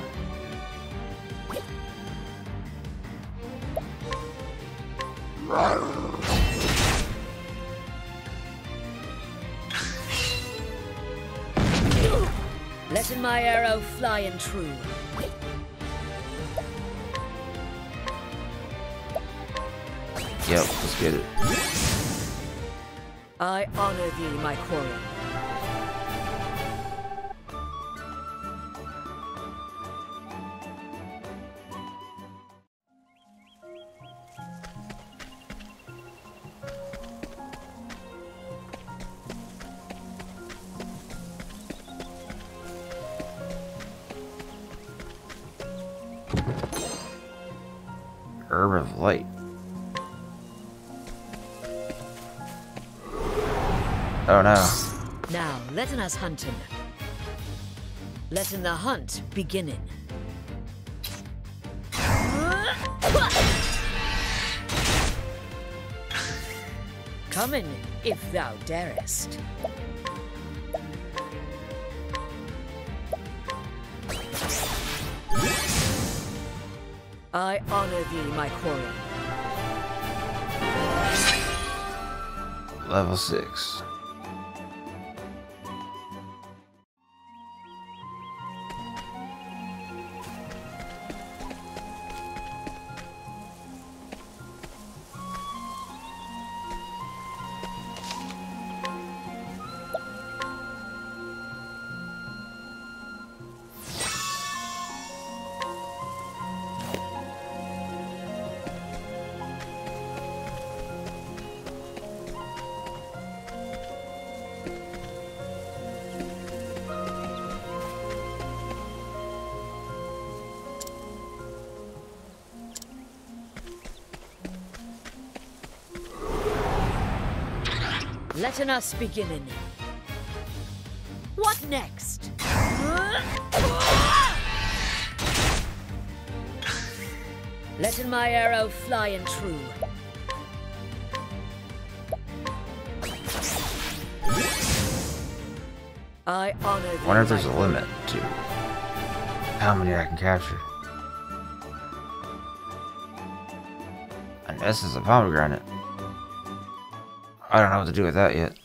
Let in my arrow fly and true. Yep, let's get it. I honor thee, my quarry. Herb of Light. Oh no. Now, let in us hunting. Let in the hunt beginning. Come in, if thou darest. I honor thee, my quarry. Level 6. Let in us beginning. What next? Let in my arrow fly and true. I honor thee. I wonder if there's a limit to how many I can capture. And this is a pomegranate. I don't know what to do with that yet.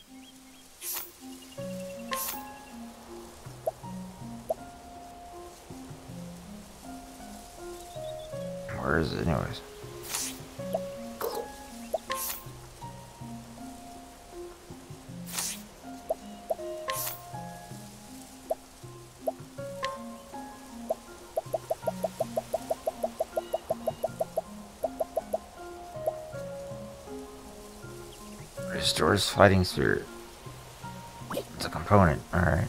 Where is it anyways? Restores fighting spirit. It's a component, alright.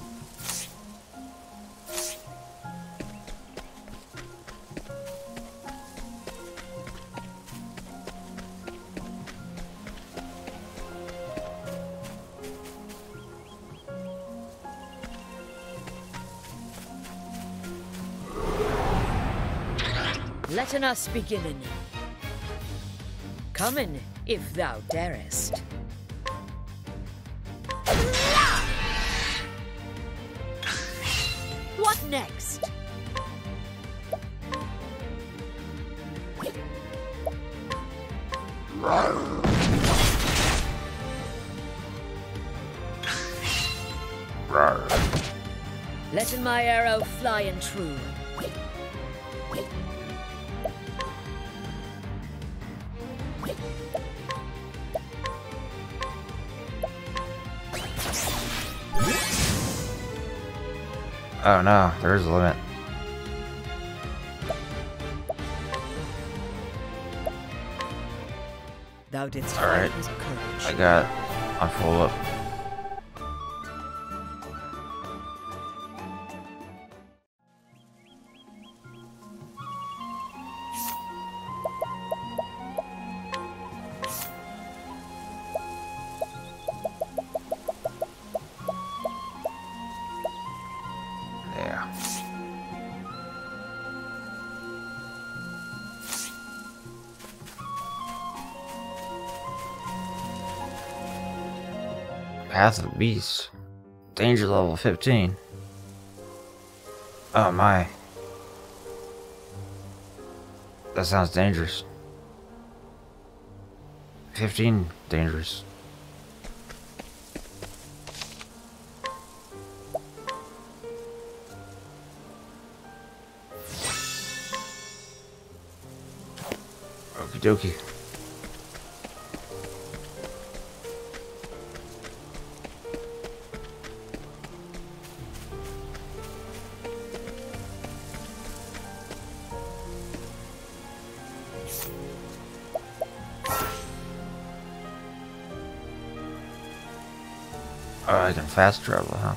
Let in us beginning. Come in, if thou darest. What next? Rawr. Let in my arrow fly and true. Oh no, there's a limit. Thou didst Alright. fight with courage. I got on full up. Path of the Beast. Danger level 15. Oh my. That sounds dangerous. 15 dangerous. Okie dokie. Oh, I can fast travel, huh?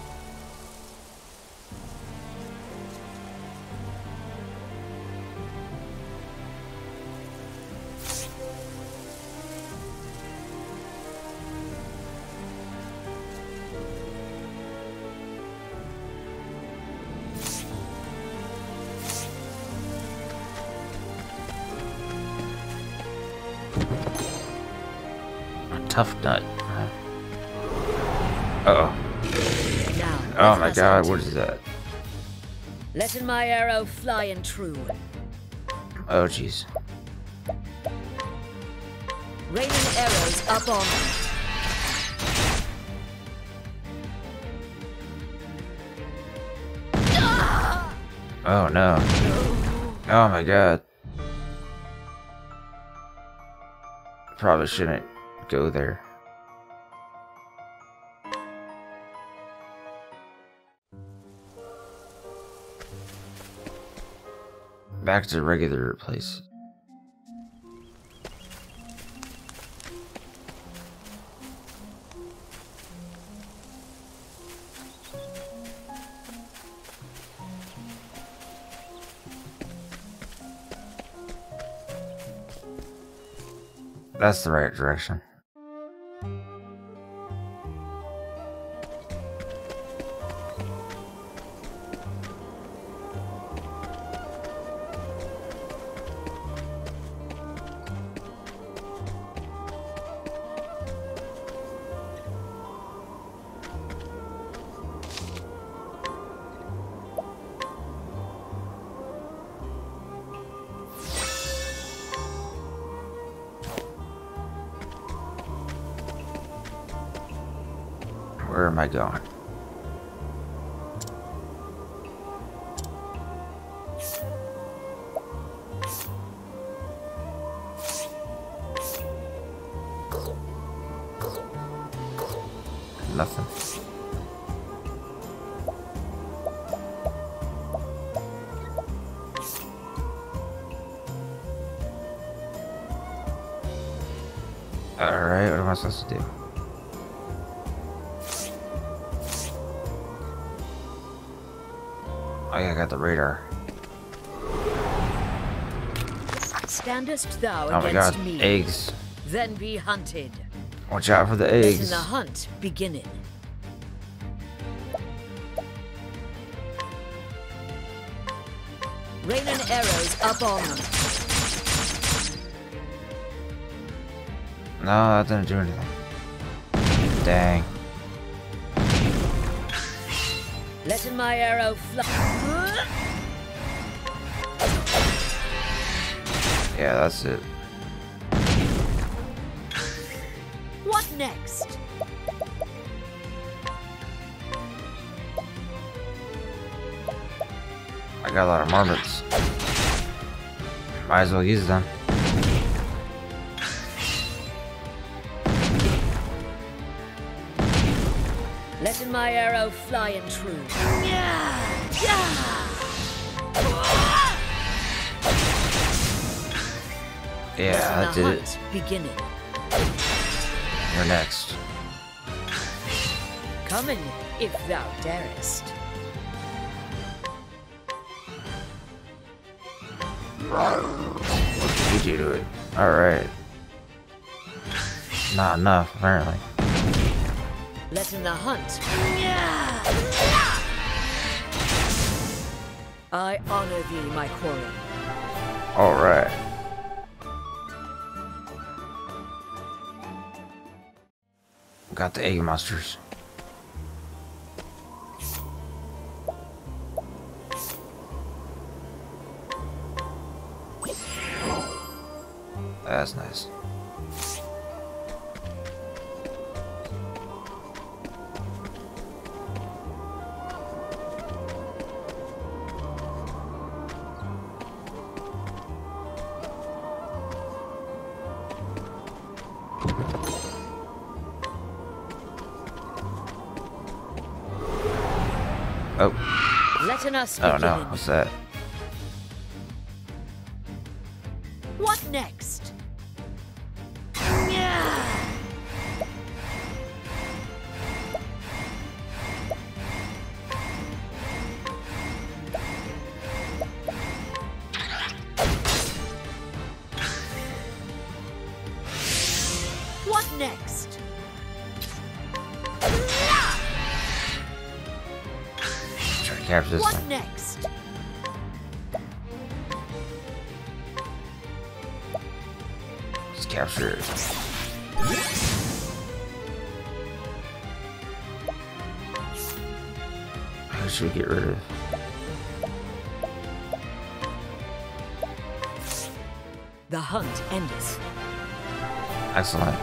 A tough nut. Uh-oh. Now, Oh my let us god, hunt. what is that? Letting my arrow fly and true. Oh jeez. Raining arrows up on me. Oh no. Oh my god. Probably shouldn't go there. Back to regular place. That's the right direction. Where am I going? Nothing. Alright, what am I supposed to do? Oh yeah, I got the radar. Standest thou Oh my against god, me? eggs. Then be hunted. Watch out for the Letting eggs. the hunt beginning. Raining arrows up on them. No, that didn't do anything. Dang. Letting my arrow fly. Yeah, that's it. What next? I got a lot of marmots. Might as well use them. Letting my arrow fly and true. Yeah, that did it. Beginning. You're next. Coming, if thou darest. What did you do to it? Alright. Not enough, apparently. Letting the hunt. I honor thee, my quarry. Alright. got the egg monsters. That's nice. Oh. Letting us Oh begin. no, what's that? What next? What next? Try to capture this What one. next? Just capture it. Who should we get rid of? The hunt endeth. Excellent.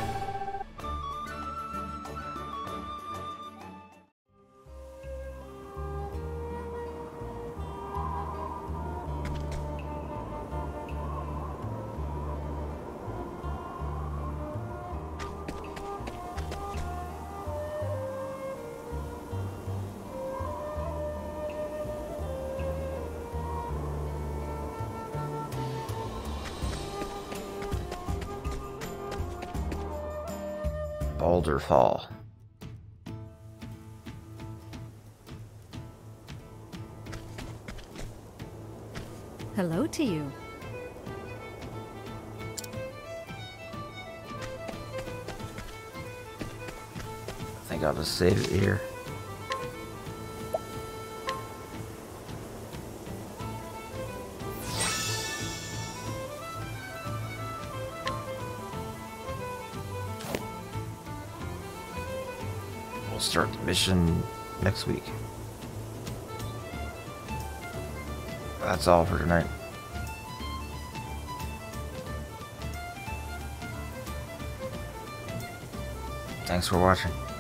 Boulder Fall. Hello to you. I think I'll just save it here. We'll start the mission next week. That's all for tonight. Thanks for watching.